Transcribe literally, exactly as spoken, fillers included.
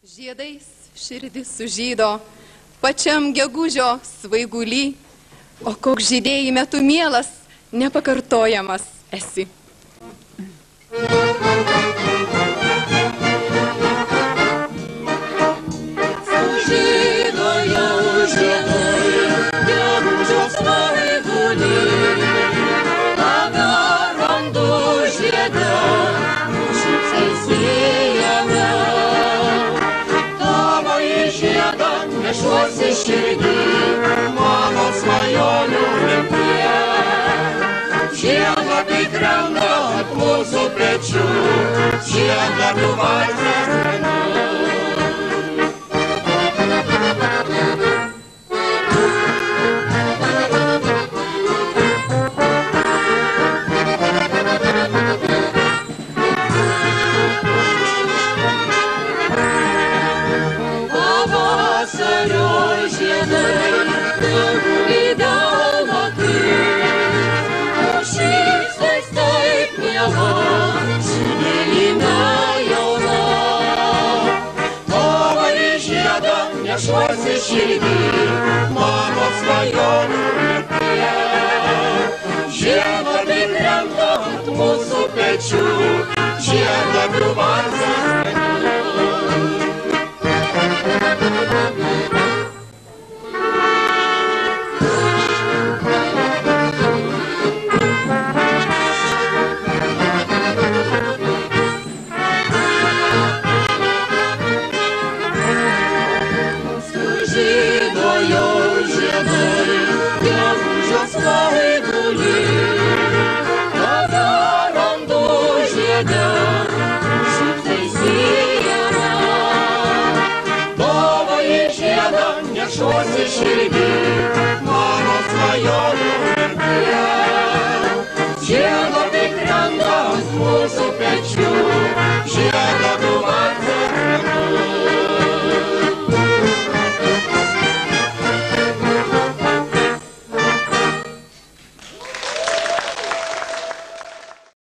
Žiedais širdis sužydo, pačiam gegužio svaiguly, o koks žydėjime tu mielas, nepakartojamas esi. Sužydo jau žiedai, gegužio svaiguly, tave randu žiede, šypsais vyjame. Nešuosi širdį, mano svajonių rimtie. Žiemą tai krenta ant mūsų pečių, žiemą tu valsas menu. Nešuosi širdį, mano svajonių rimtie. Žiemą tai krenta ant mūsų pečių, žiemą tu valsas menu. Nešuosi širdį,